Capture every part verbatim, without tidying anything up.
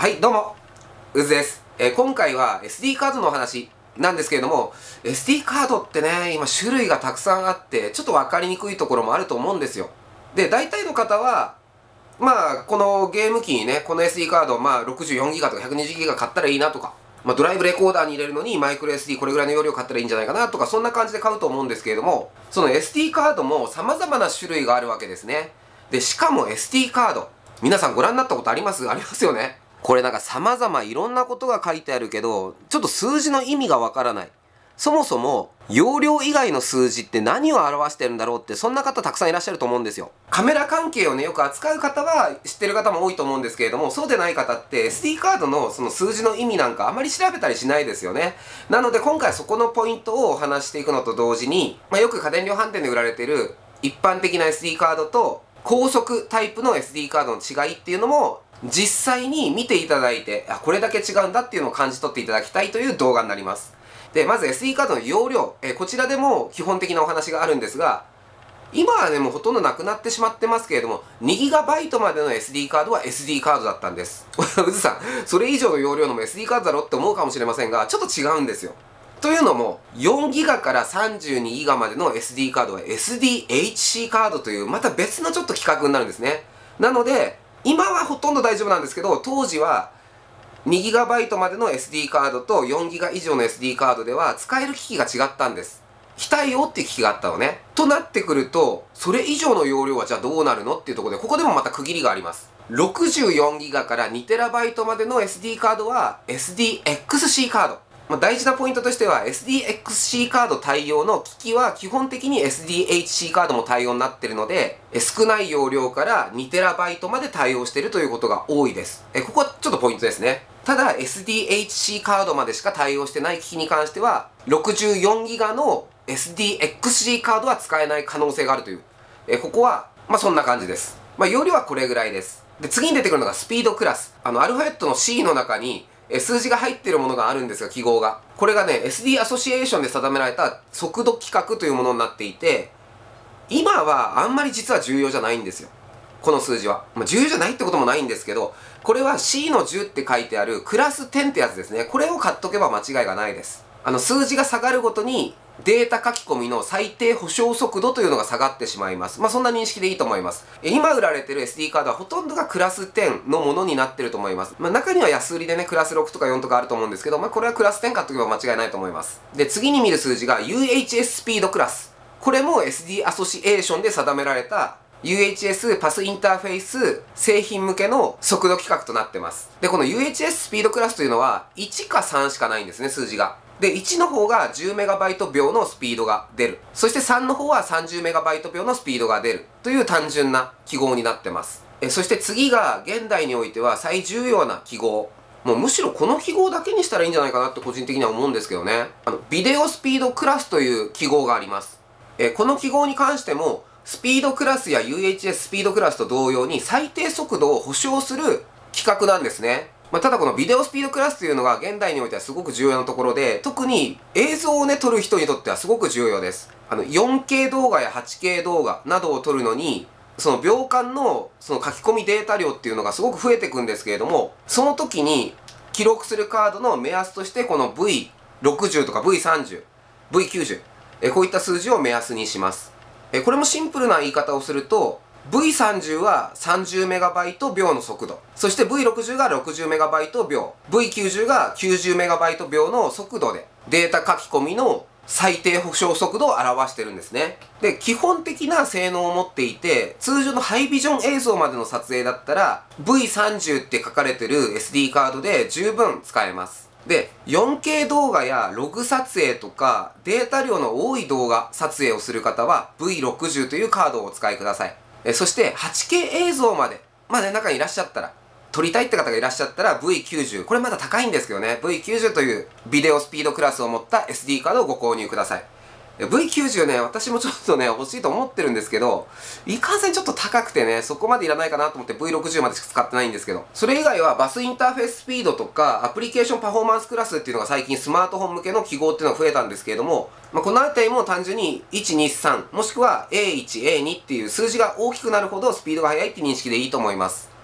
はい、どうも、うずです。えー、今回は エスディー カードのお話なんですけれども、エスディー カードってね、今種類がたくさんあって、ちょっと分かりにくいところもあると思うんですよ。で、大体の方は、まあ、このゲーム機にね、この エスディー カード、まあ、ろくじゅうよんギガとかひゃくにじゅうギガ買ったらいいなとか、まあ、ドライブレコーダーに入れるのにマイクロ エスディー これぐらいの容量買ったらいいんじゃないかなとか、そんな感じで買うと思うんですけれども、その エスディー カードも様々な種類があるわけですね。で、しかも エスディー カード、皆さんご覧になったことありますありますよね。これなんか様々いろんなことが書いてあるけど、ちょっと数字の意味がわからない。そもそも、容量以外の数字って何を表してるんだろうって、そんな方たくさんいらっしゃると思うんですよ。カメラ関係をね、よく扱う方は知ってる方も多いと思うんですけれども、そうでない方って エスディー カードのその数字の意味なんかあまり調べたりしないですよね。なので今回そこのポイントをお話していくのと同時に、まあ、よく家電量販店で売られている一般的な エスディー カードと高速タイプの エスディー カードの違いっていうのも実際に見ていただいて、あ、これだけ違うんだっていうのを感じ取っていただきたいという動画になります。で、まず エスディー カードの容量、えー、こちらでも基本的なお話があるんですが、今はね、もうほとんどなくなってしまってますけれども、にギガバイトまでの エスディー カードは エスディー カードだったんです。うずさん、それ以上の容量のも エスディー カードだろって思うかもしれませんが、ちょっと違うんですよ。というのも、よんギガからさんじゅうにギガまでの エスディー カードは エスディーエイチシー カードという、また別のちょっと規格になるんですね。なので、今はほとんど大丈夫なんですけど、当時は、にギガバイトまでの エスディー カードとよんギガ以上の エスディー カードでは使える機器が違ったんです。非対応っていう機器があったのね。となってくると、それ以上の容量はじゃあどうなるのっていうところで、ここでもまた区切りがあります。ろくじゅうよんギガからにテラバイトまでの エスディー カードは エスディーエックスシー カード。まあ、大事なポイントとしては エスディーエックスシー カード対応の機器は基本的に エスディーエイチシー カードも対応になっているので、少ない容量からにテラバイトまで対応しているということが多いです。えここはちょっとポイントですね。ただ エスディーエイチシー カードまでしか対応してない機器に関しては ろくじゅうよんギガの エスディーエックスシー カードは使えない可能性があるという。えここは、まあそんな感じです。まあ容量はこれぐらいです。で、次に出てくるのがスピードクラス。あの、アルファベットの シー の中にえ数字が入っているものがあるんですが、記号が。これがね、エスディー アソシエーションで定められた速度規格というものになっていて、今はあんまり実は重要じゃないんですよ。この数字は。まあ、重要じゃないってこともないんですけど、これは シー のじゅうって書いてあるクラスじゅうってやつですね。これを買っとけば間違いがないです。あの、数字が下がるごとにデータ書き込みの最低保証速度というのが下がってしまいます。まあ、そんな認識でいいと思います。え今売られてる エスディー カードはほとんどがクラスじゅうのものになってると思います。まあ、中には安売りでね、クラスろくとかよんとかあると思うんですけど、まあ、これはクラスじゅう買っとけば間違いないと思います。で、次に見る数字が ユーエイチエス スピードクラス。これも エスディー アソシエーションで定められたユーエイチエス パスインターフェイス製品向けの速度規格となってます。で、この ユーエイチエス スピードクラスというのはいちかさんしかないんですね、数字が。で、いちの方が じゅうメガバイト秒のスピードが出る。そしてさんの方は さんじゅうメガバイト秒のスピードが出る。という単純な記号になってます。え、そして次が現代においては最重要な記号。もうむしろこの記号だけにしたらいいんじゃないかなって個人的には思うんですけどね。あの、ビデオスピードクラスという記号があります。え、この記号に関しても、スピードクラスや ユーエイチエス スピードクラスと同様に最低速度を保証する規格なんですね。まあ、ただこのビデオスピードクラスというのが現代においてはすごく重要なところで、特に映像をね、撮る人にとってはすごく重要です。あの、よんケー 動画や はちケー 動画などを撮るのに、その秒間のその書き込みデータ量っていうのがすごく増えていくんですけれども、その時に記録するカードの目安としてこの ブイろくじゅう とか ブイさんじゅう、ブイきゅうじゅう、えこういった数字を目安にします。えこれもシンプルな言い方をすると、ブイさんじゅう は さんじゅうメガバイト秒の速度。そして ブイろくじゅう が ろくじゅうメガバイト秒。ブイきゅうじゅう が きゅうじゅうメガバイト秒の速度でデータ書き込みの最低保証速度を表してるんですね。で、基本的な性能を持っていて、通常のハイビジョン映像までの撮影だったら ブイさんじゅう って書かれてる エスディー カードで十分使えます。で、よんケー 動画やログ撮影とかデータ量の多い動画撮影をする方は ブイろくじゅう というカードをお使いください。えそして はちケー 映像まで、まあね、中にいらっしゃったら、撮りたいって方がいらっしゃったら ブイきゅうじゅう、これまだ高いんですけどね、ブイきゅうじゅう というビデオスピードクラスを持った エスディー カードをご購入ください。ブイきゅうじゅう ね、私もちょっとね、欲しいと思ってるんですけど、いかんせんちょっと高くてね、そこまでいらないかなと思って ブイろくじゅう までしか使ってないんですけど、それ以外はバスインターフェーススピードとか、アプリケーションパフォーマンスクラスっていうのが最近スマートフォン向けの記号っていうのが増えたんですけれども、まあ、このあたりも単純にいち、に、さん、もしくは エーいち、エーに っていう数字が大きくなるほどスピードが速いって認識でいいと思います。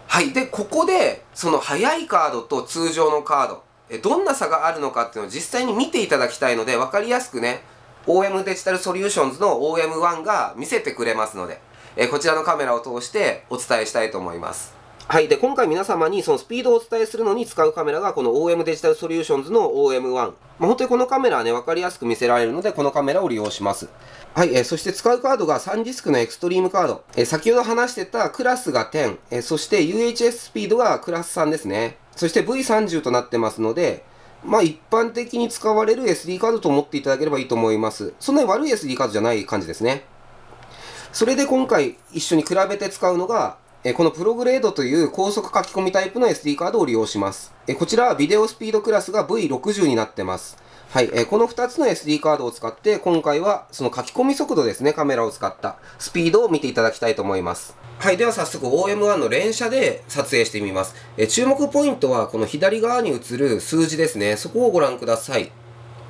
はい。で、ここで、その速いカードと通常のカード、えどんな差があるのかっていうのを実際に見ていただきたいので、わかりやすくね、オーエム デジタルソリューションズの オーエムワン が見せてくれますので、えこちらのカメラを通してお伝えしたいと思います。はい。で、今回皆様にそのスピードをお伝えするのに使うカメラがこの オーエム デジタルソリューションズの オーエムワン。まあ、本当にこのカメラはね、わかりやすく見せられるので、このカメラを利用します。はい。えー、そして使うカードがサンディスクのエクストリームカード。えー、先ほど話してたクラスがじゅう。えー、そして ユーエイチエス スピードがクラスさんですね。そして ブイさんじゅう となってますので、まあ一般的に使われる エスディー カードと思っていただければいいと思います。そんなに悪い エスディー カードじゃない感じですね。それで今回一緒に比べて使うのが、えこのプログレードという高速書き込みタイプの エスディー カードを利用します。えこちらはビデオスピードクラスが ブイろくじゅう になってます。はい、えこのふたつの エスディー カードを使って今回はその書き込み速度ですね、カメラを使ったスピードを見ていただきたいと思います。はい、では早速 オーエムワン の連写で撮影してみます。え注目ポイントはこの左側に映る数字ですね。そこをご覧ください。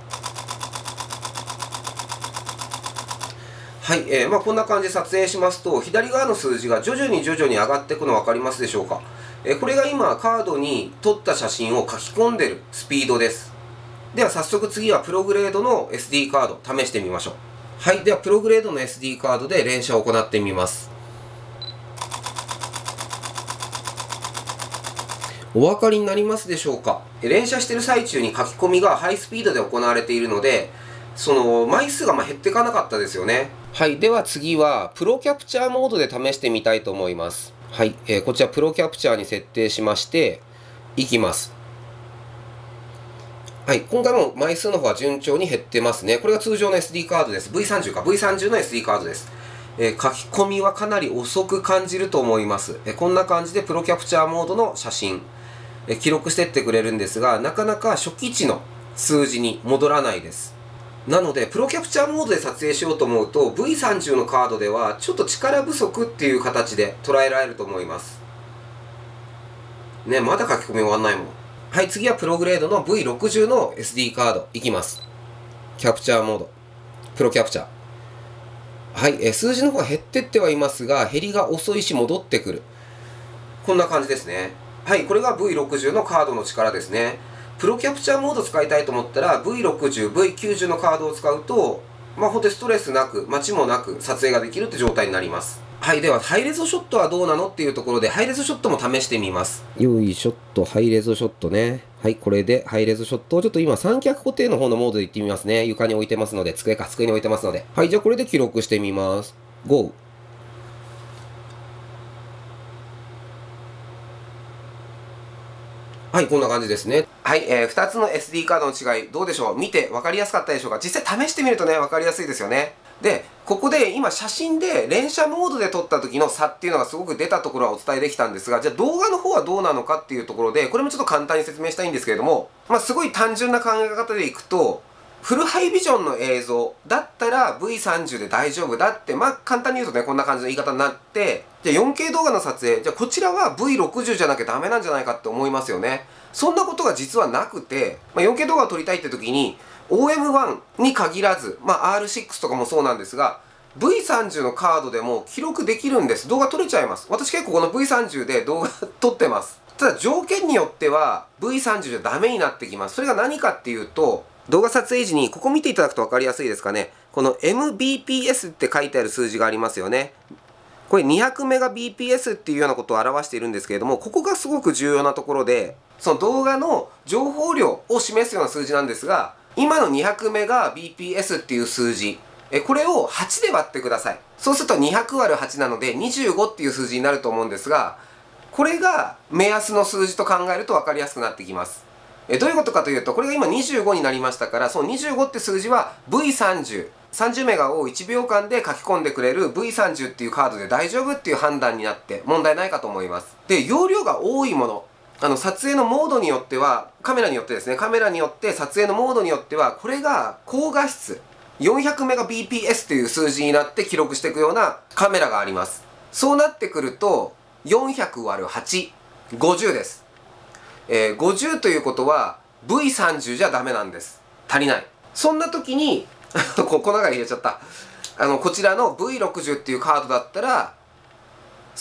はい、えー、まあこんな感じで撮影しますと、左側の数字が徐々に徐々に上がっていくの分かりますでしょうか。えー、これが今カードに撮った写真を書き込んでるスピードです。では早速次はプログレードの エスディー カード試してみましょう。はい、ではプログレードの エスディー カードで連写を行ってみます。お分かりになりますでしょうか。連写している最中に書き込みがハイスピードで行われているので、その枚数がまあ減っていかなかったですよね。はい。では次は、プロキャプチャーモードで試してみたいと思います。はい。えー、こちらプロキャプチャーに設定しまして、いきます。はい。今回も枚数の方は順調に減ってますね。これが通常の エスディー カードです。ブイさんじゅう か。ブイさんじゅう の エスディー カードです。えー、書き込みはかなり遅く感じると思います。えー、こんな感じでプロキャプチャーモードの写真、えー、記録してってくれるんですが、なかなか初期値の数字に戻らないです。なので、プロキャプチャーモードで撮影しようと思うと、ブイさんじゅう のカードでは、ちょっと力不足っていう形で捉えられると思います。ね、まだ書き込み終わんないもん。はい、次はプログレードの ブイろくじゅう の エスディー カード。いきます。キャプチャーモード。プロキャプチャー。はい、え数字の方が減ってってはいますが、減りが遅いし戻ってくる。こんな感じですね。はい、これが ブイろくじゅう のカードの力ですね。プロキャプチャーモード使いたいと思ったら ブイろくじゅう、ブイきゅうじゅう のカードを使うと、まあ、ほんとにストレスなく、待ちもなく撮影ができるって状態になります。はい、ではハイレゾショットはどうなのっていうところで、ハイレゾショットも試してみます。よいしょっと、ハイレゾショットね。はい、これでハイレゾショットをちょっと今三脚固定の方のモードでいってみますね。床に置いてますので、机か、机に置いてますので。はい、じゃあこれで記録してみます。ゴー。はい、こんな感じですね。はい、えー、ふたつの エスディー カードの違い、どうでしょう。見て分かりやすかったでしょうか。実際試してみるとね、分かりやすいですよね。で、ここで今写真で連写モードで撮った時の差っていうのがすごく出たところはお伝えできたんですが、じゃあ動画の方はどうなのかっていうところで、これもちょっと簡単に説明したいんですけれども、まあすごい単純な考え方でいくと、フルハイビジョンの映像だったら ブイさんじゅう で大丈夫だって、まあ簡単に言うとね、こんな感じの言い方になって、じゃあ よんケー 動画の撮影、じゃあこちらは ブイろくじゅう じゃなきゃダメなんじゃないかって思いますよね。そんなことが実はなくて、まあ、よんケー 動画を撮りたいって時に オーエムワン に限らず、まあ、アールシックス とかもそうなんですが ブイさんじゅう のカードでも記録できるんです。動画撮れちゃいます。私結構この ブイさんじゅう で動画撮ってます。ただ条件によっては ブイさんじゅう じゃダメになってきます。それが何かっていうと、動画撮影時にここ見ていただくと分かりやすいですかね。この エムビーピーエス って書いてある数字がありますよね。これにひゃくメガビーピーエス っていうようなことを表しているんですけれども、ここがすごく重要なところで、その動画の情報量を示すような数字なんですが、今のにひゃくメガビーピーエス っていう数字、えこれをはちで割ってください。そうするとにひゃくわるはちなのでにじゅうごっていう数字になると思うんですが、これが目安の数字と考えると分かりやすくなってきます。えどういうことかというと、これが今にじゅうごになりましたから、そのにじゅうごって数字は ブイさんじゅう。さんじゅうメガをいちびょうかんで書き込んでくれる ブイさんじゅう っていうカードで大丈夫っていう判断になって問題ないかと思います。で、容量が多いもの。あの、撮影のモードによっては、カメラによってですね、カメラによって撮影のモードによっては、これが高画質、よんひゃくメガビーピーエス っていう数字になって記録していくようなカメラがあります。そうなってくると、よんひゃくわるはち、ごじゅうです。えー、ごじゅうということは、ブイさんじゅう じゃダメなんです。足りない。そんな時に、ここ中に入れちゃった。あの、こちらの ブイろくじゅう っていうカードだったら、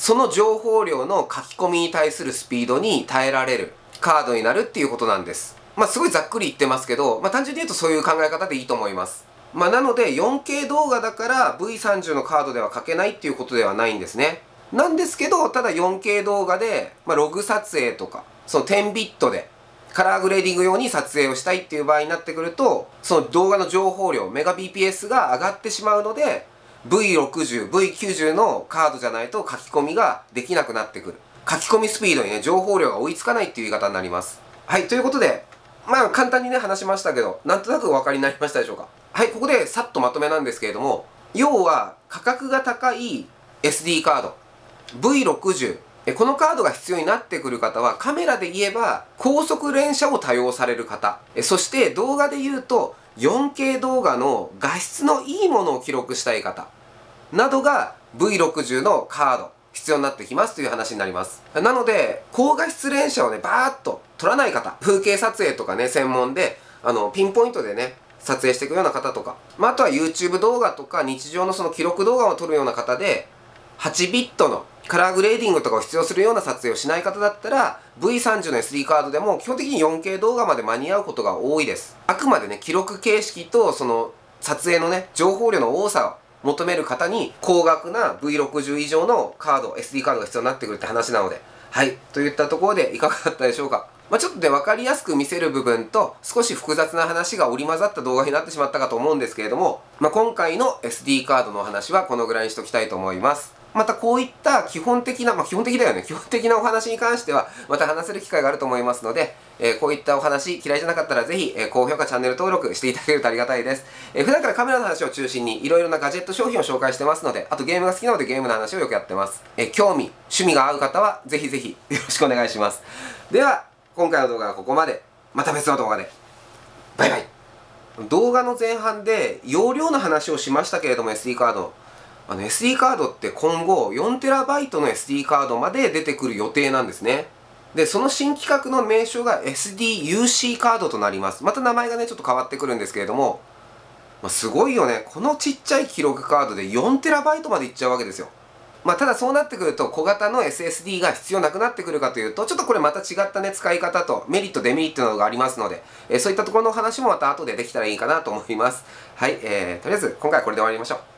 その情報量の書き込みに対するスピードに耐えられるカードになるっていうことなんです。まあすごいざっくり言ってますけど、まあ単純に言うとそういう考え方でいいと思います。まあなので よんケー 動画だから ブイさんじゅう のカードでは書けないっていうことではないんですね。なんですけど、ただ よんケー 動画で、まあ、ログ撮影とか、そのじゅうビットでカラーグレーディング用に撮影をしたいっていう場合になってくると、その動画の情報量、メガ ビーピーエス が上がってしまうので、ブイろくじゅう、ブイきゅうじゅう のカードじゃないと書き込みができなくなってくる。書き込みスピードにね、情報量が追いつかないっていう言い方になります。はい、ということで、まあ簡単にね、話しましたけど、なんとなくお分かりになりましたでしょうか。はい、ここでさっとまとめなんですけれども、要は価格が高い エスディー カード、ブイろくじゅう、このカードが必要になってくる方は、カメラで言えば高速連写を多用される方、そして動画で言うと よんケー 動画の画質のいいものを記録したい方などが ブイろくじゅう のカード必要になってきますという話になります。なので高画質連写をねバーッと撮らない方、風景撮影とかね専門であのピンポイントでね撮影していくような方とか、まあ、あとは YouTube 動画とか日常のその記録動画を撮るような方ではちビットのカラーグレーディングとかを必要するような撮影をしない方だったら ブイさんじゅう の エスディー カードでも基本的に よんケー 動画まで間に合うことが多いです。あくまでね記録形式とその撮影のね情報量の多さを求める方に高額な ブイろくじゅう 以上のカード エスディー カードが必要になってくるって話なので、はいといったところでいかがだったでしょうか。まあ、ちょっとね分かりやすく見せる部分と少し複雑な話が織り交ざった動画になってしまったかと思うんですけれども、まあ、今回の エスディー カードのお話はこのぐらいにしときたいと思います。またこういった基本的な、まあ基本的だよね、基本的なお話に関してはまた話せる機会があると思いますので、えー、こういったお話嫌いじゃなかったらぜひ、えー、高評価、チャンネル登録していただけるとありがたいです。えー、普段からカメラの話を中心にいろいろなガジェット商品を紹介してますので、あとゲームが好きなのでゲームの話をよくやってます。えー、興味、趣味が合う方はぜひぜひよろしくお願いします。では、今回の動画はここまで。また別の動画で。バイバイ。動画の前半で容量の話をしましたけれども エスディー カード。あの エスディー カードって今後 よんテラバイト の エスディー カードまで出てくる予定なんですね。で、その新規格の名称が エスディーユーシー カードとなります。また名前がね、ちょっと変わってくるんですけれども、まあ、すごいよね。このちっちゃい記録カードで よんテラバイト までいっちゃうわけですよ。まあ、ただそうなってくると小型の エスエスディー が必要なくなってくるかというと、ちょっとこれまた違ったね、使い方とメリット、デメリットなどがありますので、えー、そういったところの話もまた後でできたらいいかなと思います。はい、えー、とりあえず今回はこれで終わりましょう。